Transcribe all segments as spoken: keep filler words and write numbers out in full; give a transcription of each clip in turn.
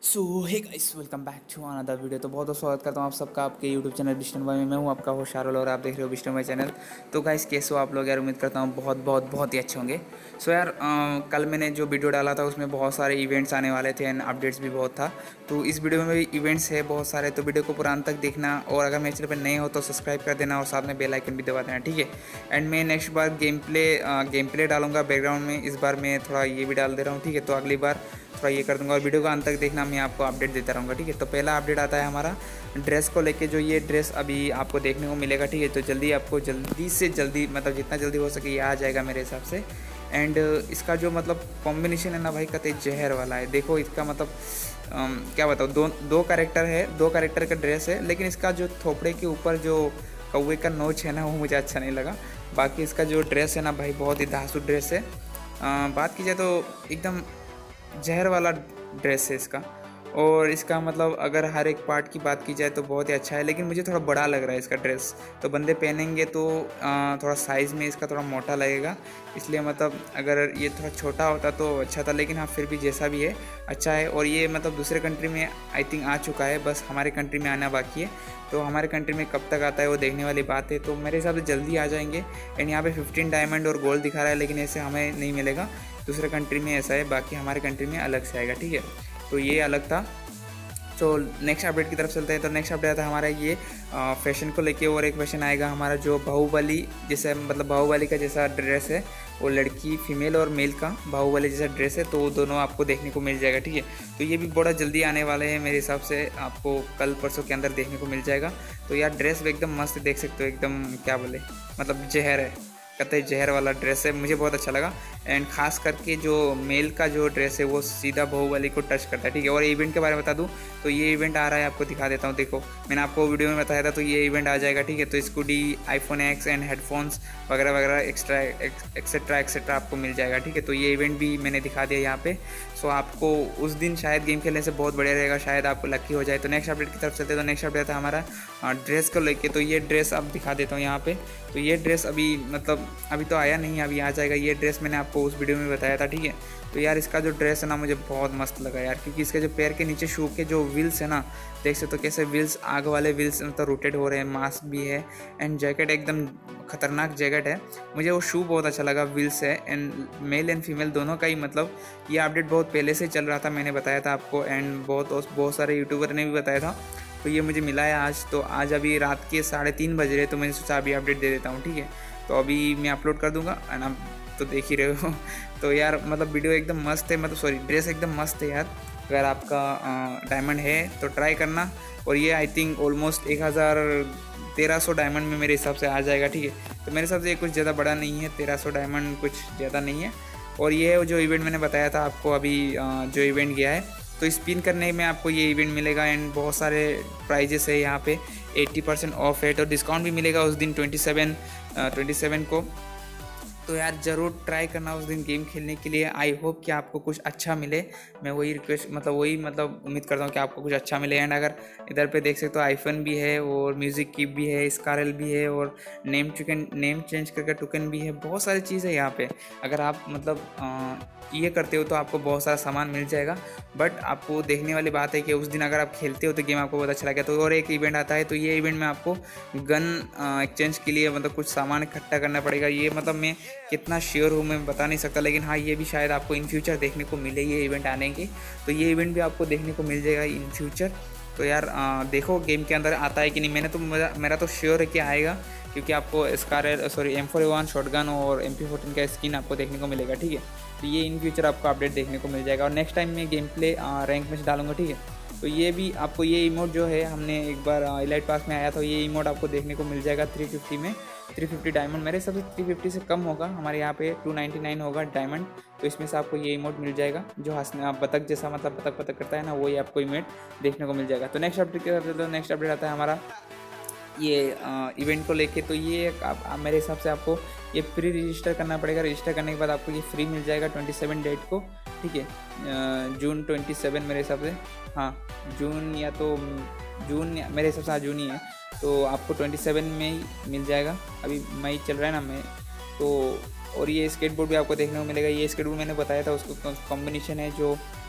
So hey guys, welcome back to another video. तो बहुत बहुत स्वागत करता हूँ आप सबका आपके यूट्यूब चैनल विष्णु भाई में। मैं हूँ आपका होस्ट शारुल और आप देख रहे हो विष्णु भाई चैनल। तो गाइस, कैसे हो आप लोग? यार उम्मीद करता हूँ बहुत बहुत बहुत ही अच्छे होंगे। सो यार अ, कल मैंने जो वीडियो डाला था उसमें बहुत सारे इवेंट्स आने वाले थे एंड अपडेट्स भी बहुत था। तो इस वीडियो में भी इवेंट्स है बहुत सारे, तो वीडियो को पूरा अंत तक देखना। और अगर मेरे चैनल पर नए हो तो सब्सक्राइब कर देना और साथ में बेल आइकन भी दबा देना, ठीक है। एंड मैं नेक्स्ट बार गेम प्ले गेम प्ले डालूंगा बैकग्राउंड में। इस बार मैं थोड़ा ये भी डाल दे रहा हूँ, ठीक है। तो अगली बार थोड़ा ये कर दूंगा और वीडियो का अंत तक देखना, मैं आपको अपडेट देता रहूँगा, ठीक है। तो पहला अपडेट आता है हमारा ड्रेस को लेके। जो ये ड्रेस अभी आपको देखने को मिलेगा, ठीक है। तो जल्दी आपको जल्दी से जल्दी मतलब जितना जल्दी हो सके ये आ जाएगा मेरे हिसाब से। एंड इसका जो मतलब कॉम्बिनेशन है ना भाई, कतई जहर वाला है। देखो इसका मतलब अम, क्या बताऊँ, दो दो कैरेक्टर है, दो कैरेक्टर का ड्रेस है, लेकिन इसका जो थोपड़े के ऊपर जो कौवे का नोच है ना, वो मुझे अच्छा नहीं लगा। बाकी इसका जो ड्रेस है ना भाई, बहुत ही धांसू ड्रेस है। अ, बात की जाए तो एकदम जहर वाला ड्रेस है इसका। और इसका मतलब अगर हर एक पार्ट की बात की जाए तो बहुत ही अच्छा है, लेकिन मुझे थोड़ा बड़ा लग रहा है इसका ड्रेस। तो बंदे पहनेंगे तो आ, थोड़ा साइज़ में इसका थोड़ा मोटा लगेगा, इसलिए मतलब अगर ये थोड़ा छोटा होता तो अच्छा था। लेकिन हाँ, फिर भी जैसा भी है अच्छा है। और ये मतलब दूसरे कंट्री में आई थिंक आ चुका है, बस हमारे कंट्री में आना बाकी है। तो हमारे कंट्री में कब तक आता है वो देखने वाली बात है। तो मेरे हिसाब से जल्दी आ जाएंगे। एंड यहाँ पे फिफ्टीन डायमंड और गोल्ड दिखा रहा है, लेकिन ऐसे हमें नहीं मिलेगा। दूसरे कंट्री में ऐसा है, बाकी हमारे कंट्री में अलग से आएगा, ठीक है। तो ये अलग था। तो नेक्स्ट अपडेट की तरफ चलते हैं। तो नेक्स्ट अपडेट आता है हमारा ये फैशन को लेके। और एक फैशन आएगा हमारा जो बाहुबली जैसे, मतलब बाहुबली का जैसा ड्रेस है, वो लड़की फीमेल और मेल का बाहुबली जैसा ड्रेस है, तो वो दोनों आपको देखने को मिल जाएगा, ठीक है। तो ये भी बड़ा जल्दी आने वाले हैं मेरे हिसाब से, आपको कल परसों के अंदर देखने को मिल जाएगा। तो यार ड्रेस भी एकदम मस्त देख सकते हो, एकदम क्या बोले मतलब जहर है, कतई जहर वाला ड्रेस है, मुझे बहुत अच्छा लगा। एंड खास करके जो मेल का जो ड्रेस है वो सीधा बाहुबली को टच करता है, ठीक है। और इवेंट के बारे में बता दूं तो ये इवेंट आ रहा है, आपको दिखा देता हूँ। देखो मैंने आपको वीडियो में बताया था, तो ये इवेंट आ जाएगा, ठीक है। तो scooty, iPhone X and headphones वगैरह वगैरह एक्स्ट्रा एक्सेट्रा एक्सेट्रा आपको मिल जाएगा, ठीक है। तो ये इवेंट भी मैंने दिखा दिया यहाँ पे। सो आपको उस दिन शायद गेम खेलने से बहुत बढ़िया रहेगा, शायद आपको लकी हो जाए। तो नेक्स्ट अपडेट की तरफ चलते हैं। तो नेक्स्ट अपडेट था हमारा ड्रेस को लेके। तो ये ड्रेस अब दिखा देता हूँ यहाँ पे। तो ये ड्रेस अभी मतलब अभी तो आया नहीं, अभी आ जाएगा। ये ड्रेस मैंने आपको उस वीडियो में बताया था, ठीक है। तो यार इसका जो ड्रेस है ना, मुझे बहुत मस्त लगा यार, क्योंकि इसके जो पैर के नीचे शू के जो व्हील्स है ना, देख सकते तो कैसे व्हील्स, आग वाले व्हील्स मतलब रोटेट हो रहे हैं। मास्क भी है एंड जैकेट एकदम खतरनाक जैकेट है। मुझे वो शू बहुत अच्छा लगा, व्हील्स है। एंड मेल एंड फीमेल दोनों का ही मतलब ये अपडेट बहुत पहले से चल रहा था, मैंने बताया था आपको। एंड बहुत बहुत सारे यूट्यूबर ने भी बताया था। तो ये मुझे मिला है आज। तो आज अभी रात के साढ़े तीन बज रहे, तो मैंने सोचा अभी अपडेट दे देता हूँ, ठीक है। तो अभी मैं अपलोड कर दूँगा एंड आप तो देख ही रहे हो। तो यार मतलब वीडियो एकदम मस्त है, मतलब सॉरी ड्रेस एकदम मस्त है यार। अगर आपका डायमंड है तो ट्राई करना। और ये आई थिंक ऑलमोस्ट एक हज़ार तेरह सौ डायमंड में मेरे हिसाब से आ जाएगा, ठीक है। तो मेरे हिसाब से ये कुछ ज़्यादा बड़ा नहीं है, तेरह सौ डायमंड कुछ ज़्यादा नहीं है। और ये जो इवेंट मैंने बताया था आपको अभी, जो इवेंट गया है, तो स्पिन करने में आपको ये इवेंट मिलेगा। एंड बहुत सारे प्राइजेस है यहाँ पे, अस्सी परसेंट ऑफ है। तो डिस्काउंट भी मिलेगा उस दिन ट्वेंटी सेवन ट्वेंटी सेवन को। तो यार ज़रूर ट्राई करना उस दिन गेम खेलने के लिए। आई होप कि आपको कुछ अच्छा मिले। मैं वही रिक्वेस्ट मतलब वही मतलब उम्मीद करता हूँ कि आपको कुछ अच्छा मिले। एंड अगर इधर पे देख सकते हो आईफोन भी है और म्यूज़िक की भी है, स्कारल भी है और नेम टोकन, नेम चेंज करके टोकन भी है। बहुत सारी चीज़ है यहाँ पे। अगर आप मतलब आ, ये करते हो तो आपको बहुत सारा सामान मिल जाएगा। बट आपको देखने वाली बात है कि उस दिन अगर आप खेलते हो तो गेम आपको बहुत अच्छा लगेगा। तो और एक इवेंट आता है, तो ये इवेंट में आपको गन एक्सचेंज के लिए मतलब कुछ सामान इकट्ठा करना पड़ेगा। ये मतलब मैं कितना श्योर हूँ मैं बता नहीं सकता, लेकिन हाँ ये भी शायद आपको इन फ्यूचर देखने को मिले ये इवेंट आने की। तो ये इवेंट भी आपको देखने को मिल जाएगा इन फ्यूचर। तो यार आ, देखो गेम के अंदर आता है कि नहीं। मैंने तो मेरा मेरा तो श्योर है कि आएगा, क्योंकि आपको SCAR sorry M four A one shotgun और एम पी फोर्टीन का स्किन आपको देखने को मिलेगा, ठीक है। तो ये इन फ्यूचर आपको अपडेट देखने को मिल जाएगा। और नेक्स्ट टाइम मैं गेम प्ले रैंक में डालूंगा, ठीक है। तो ये भी आपको ये इमोट जो है, हमने एक बार इलाइट पास में आया था, ये इमोट आपको देखने को मिल जाएगा थ्री फिफ्टी में, थ्री फिफ्टी डायमंड। मेरे हिसाब से थ्री फिफ्टी से कम होगा, हमारे यहाँ पे टू नाइन्टी नाइन होगा डायमंड। तो इसमें से आपको ये इमोट मिल जाएगा, जो हंसने बतख जैसा मतलब बतख बतख करता है ना, वही आपको इमोट देखने को मिल जाएगा। तो नेक्स्ट अपडेट के साथ नेक्स्ट अपडेट आता है हमारा ये इवेंट को लेके। तो ये आप, आप मेरे हिसाब से आपको ये प्री रजिस्टर करना पड़ेगा। रजिस्टर करने के बाद आपको ये फ्री मिल जाएगा ट्वेंटी सेवन डेट को, ठीक है। जून ट्वेंटी सेवन मेरे हिसाब से, हाँ जून या तो जून मेरे हिसाब से हाँ जून ही है। तो आपको ट्वेंटी सेवन में ही मिल जाएगा। अभी मई चल रहा है ना मई। तो और ये स्केटबोर्ड भी आपको देखने को मिलेगा। ये स्केटबोर्ड मैंने बताया था, उसको कॉम्बिनेशन है जो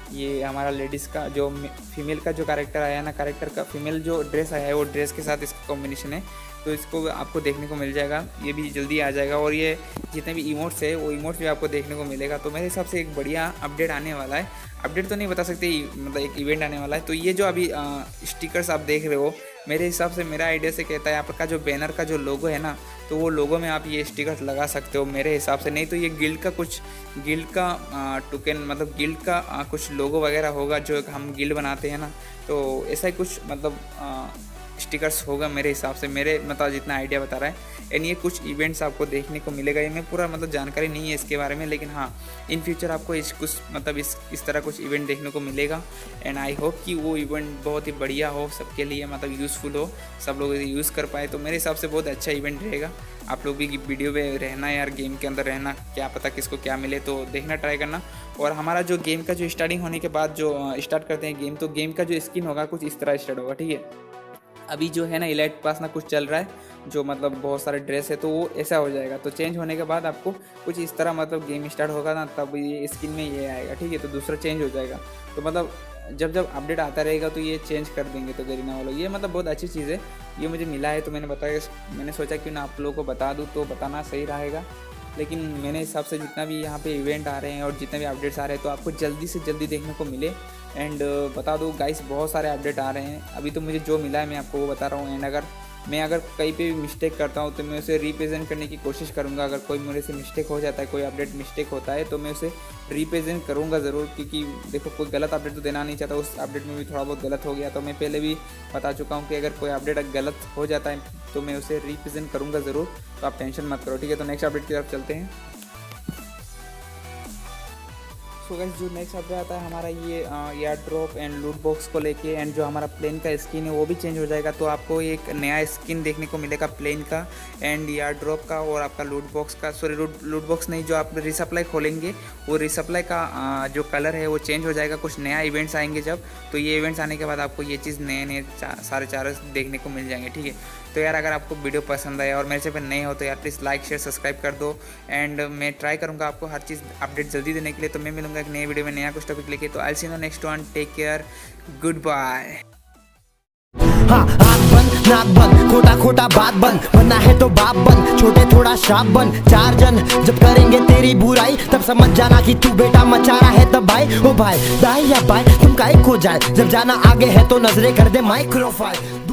ये हमारा लेडीज़ का जो फीमेल का जो कैरेक्टर आया है ना, कैरेक्टर का फीमेल जो ड्रेस आया है वो ड्रेस के साथ इसका कॉम्बिनेशन है, तो इसको आपको देखने को मिल जाएगा, ये भी जल्दी आ जाएगा। और ये जितने भी इमोट्स है वो इमोट्स भी आपको देखने को मिलेगा। तो मेरे हिसाब से एक बढ़िया अपडेट आने वाला है, अपडेट तो नहीं बता सकते, मतलब एक इवेंट आने वाला है। तो ये जो अभी स्टिकर्स आप देख रहे हो, मेरे हिसाब से मेरा आइडिया से कहता है यहाँ पर का जो बैनर का जो लोगो है ना, तो वो लोगो में आप ये स्टिकर्स लगा सकते हो मेरे हिसाब से। नहीं तो ये गिल्ड का कुछ गिल्ड का टोकन, मतलब गिल्ड का आ, कुछ लोगो वगैरह होगा जो हम गिल्ड बनाते हैं ना, तो ऐसा ही कुछ मतलब आ, स्टिकर्स होगा मेरे हिसाब से, मेरे मतलब जितना आइडिया बता रहा है। एंड ये कुछ इवेंट्स आपको देखने को मिलेगा, ये मैं पूरा मतलब जानकारी नहीं है इसके बारे में, लेकिन हाँ इन फ्यूचर आपको इस कुछ मतलब इस इस तरह कुछ इवेंट देखने को मिलेगा। एंड आई होप कि वो इवेंट बहुत ही बढ़िया हो सबके लिए, मतलब यूज़फुल हो, सब लोग इसे यूज़ कर पाए। तो मेरे हिसाब से बहुत अच्छा इवेंट रहेगा। आप लोग भी वीडियो में रहना यार, गेम के अंदर रहना, क्या पता किसको क्या मिले, तो देखना ट्राई करना। और हमारा जो गेम का जो स्टार्टिंग होने के बाद जो स्टार्ट करते हैं गेम, तो गेम का जो स्किन होगा कुछ इस तरह स्टार्ट होगा, ठीक है। अभी जो है ना इलाइट पास ना कुछ चल रहा है, जो मतलब बहुत सारे ड्रेस है, तो वो ऐसा हो जाएगा। तो चेंज होने के बाद आपको कुछ इस तरह मतलब गेम स्टार्ट होगा ना, तब ये स्किन में ये आएगा, ठीक है। तो दूसरा चेंज हो जाएगा। तो मतलब जब जब अपडेट आता रहेगा तो ये चेंज कर देंगे। तो गरीना वालों, ये मतलब बहुत अच्छी चीज़ है, ये मुझे मिला है तो मैंने बताया, मैंने सोचा क्यों ना आप लोगों को बता दूँ, तो बताना सही रहेगा। लेकिन मेरे हिसाब से जितना भी यहाँ पे इवेंट आ रहे हैं और जितने भी अपडेट्स आ रहे हैं, तो आपको जल्दी से जल्दी देखने को मिले। एंड बता दो गाइस, बहुत सारे अपडेट आ रहे हैं। अभी तो मुझे जो मिला है मैं आपको वो बता रहा हूँ। एंड अगर मैं अगर कहीं पे भी मिस्टेक करता हूँ तो मैं उसे रिप्रेजेंट करने की कोशिश करूँगा। अगर कोई मेरे से मिस्टेक हो जाता है, कोई अपडेट मिस्टेक होता है, तो मैं उसे रिप्रेजेंट करूँगा ज़रूर। क्योंकि देखो कोई गलत अपडेट तो देना नहीं चाहता, उस अपडेट में भी थोड़ा बहुत गलत हो गया तो मैं पहले भी बता चुका हूँ कि अगर कोई अपडेट गलत हो जाता है तो मैं उसे रिप्रेजेंट करूँगा ज़रूर। तो आप टेंशन मत करो, ठीक है। तो नेक्स्ट अपडेट की तरफ चलते हैं। सो गाइस, जो नेक्स्ट अपडेट आता है हमारा ये air drop and loot box को लेके, एंड जो हमारा प्लेन का स्किन है वो भी चेंज हो जाएगा। तो आपको एक नया स्किन देखने को मिलेगा प्लेन का एंड एयर ड्रॉप का, और आपका लूट बॉक्स का, सॉरी लूट बॉक्स नहीं, जो आप रिसप्लाई खोलेंगे वो रिसप्लाई का आ, जो कलर है वो चेंज हो जाएगा। कुछ नया इवेंट्स आएंगे जब, तो ये इवेंट्स आने के बाद आपको ये चीज़ नए नए चा, सारे चारों देखने को मिल जाएंगे, ठीक है। तो यार अगर आपको वीडियो पसंद आया और मेरे चैनल पर नए हो तो यार प्लीज़ लाइक शेयर सब्सक्राइब कर दो। एंड मैं ट्राई करूँगा आपको हर चीज़ अपडेट जल्दी देने के लिए। तो मैं मिलूंगा एक नए वीडियो में नया कुछ टॉपिक लेके। तो I see you next one, take care, goodbye. हाँ, आँख बंद नाक बंद, खोटा खोटा बात बंद, बनना है तो बाप बन, छोटे थोड़ा शाप बन। चार जन जब करेंगे तेरी बुराई, तब समझ जाना कि तू बेटा मचा रहा है तबाही। ओ भाई दाई या बाई तुम काहे खो जाए, जब जाना आगे है तो नजरे कर दे माइक्रोफाइल।